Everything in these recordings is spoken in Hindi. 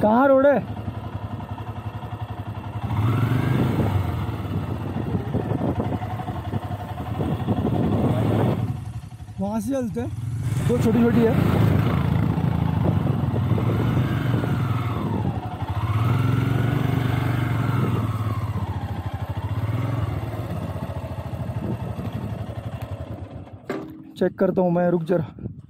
कहाँ रोड है? वहाँ से चलते हैं, तो छोटी छोटी है। चेक करता हूँ मैं, रुक जरा।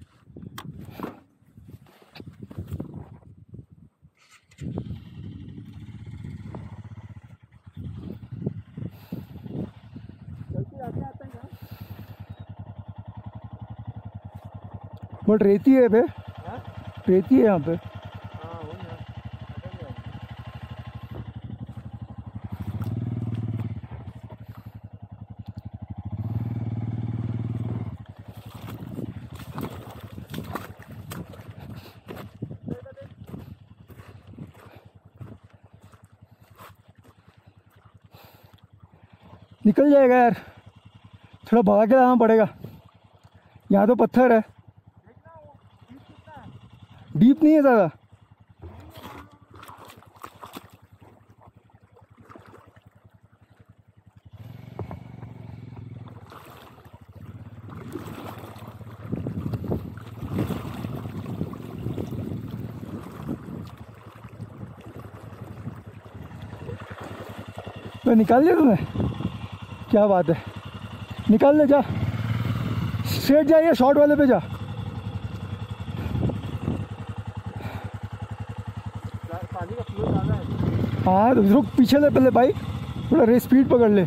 बट रेती है पे, रेती है यहाँ पे। निकल जाएगा यार, थोड़ा भगा के लाना पड़ेगा। यहाँ तो पत्थर है, डीप नहीं है ज़्यादा। तो निकाल लिया तूने? क्या बात है, निकाल ले, जा स्ट्रेट जा, ये शॉर्ट वाले पे जा। पानी का फ्लो ज़्यादा है। हाँ तो रुक, पीछे ले पहले भाई, थोड़ा रेस स्पीड पकड़ ले।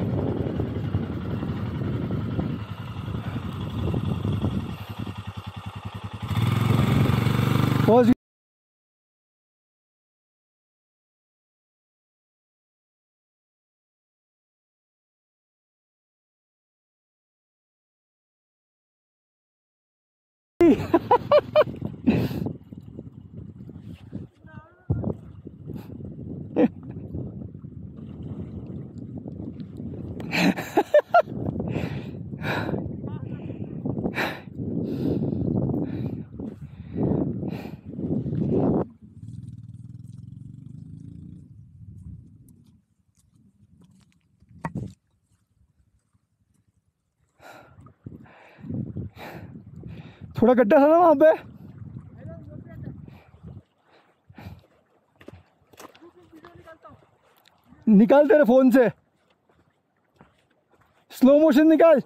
पॉज। थोड़ा गड्ढा था ना वहाँ पे। निकाल तेरे फोन से, स्लो मोशन निकाल।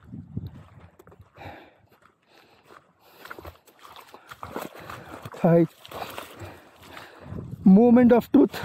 Hi, moment of truth.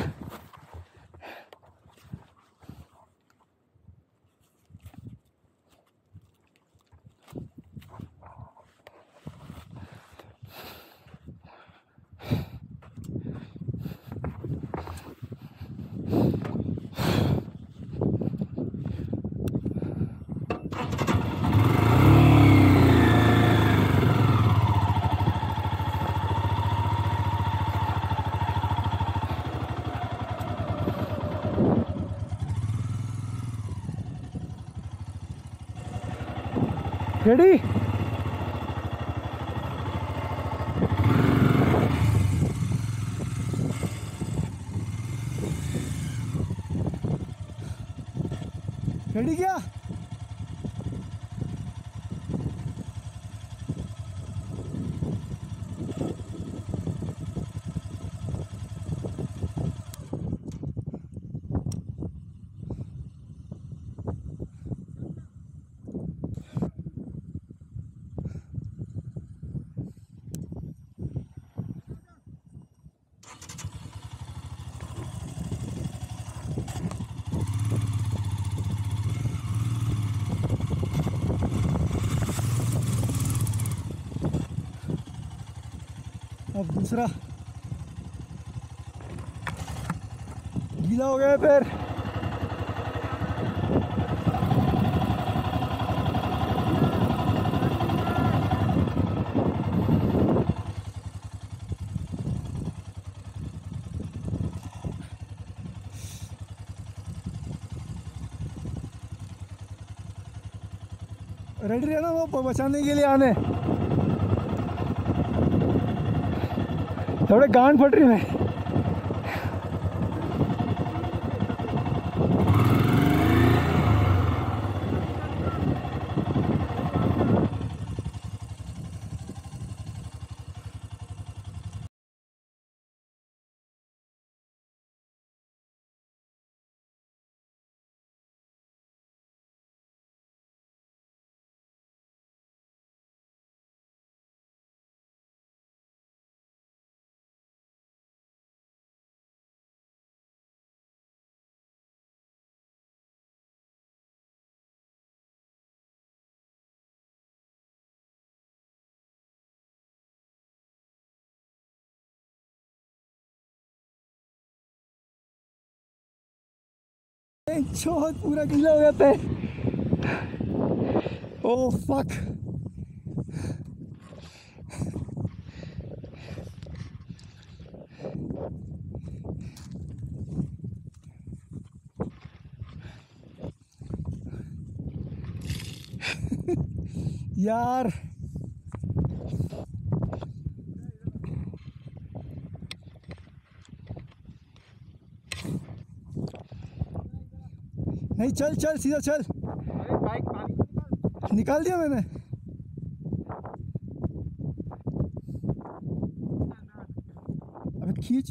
Ready? Ready क्या? अब दूसरा गीला हो गया पैर। रेडी रहना वो बचाने के लिए आने। थोड़े गांड फट रही है। बहुत पूरा गीला हो जाता है। Oh fuck. यार नहीं, चल चल सीधा चल। अरे बाइक पानी निकाल दिया मैंने। अबे खींच।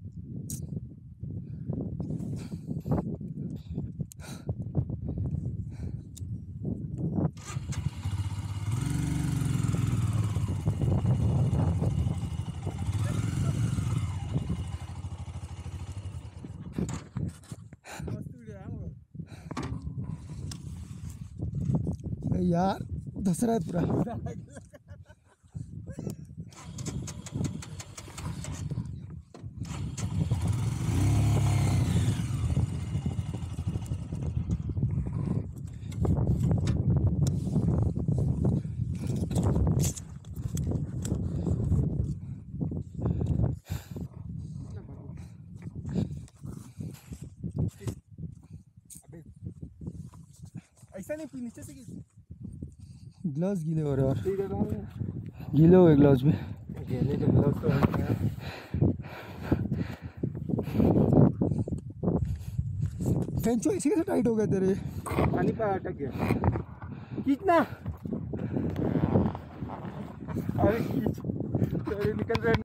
यार धस रहा है पूरा। ऐसा नहीं, नीचे से ग्लव्स गीले हो रहे हैं और और गीले हो गए ग्लव्स भी। गेले के ग्लव्स तो फेंचो इसी से टाइट हो गए तेरे। पानी पर अटक गया। खींचना। अरे खींच, निकल रहे।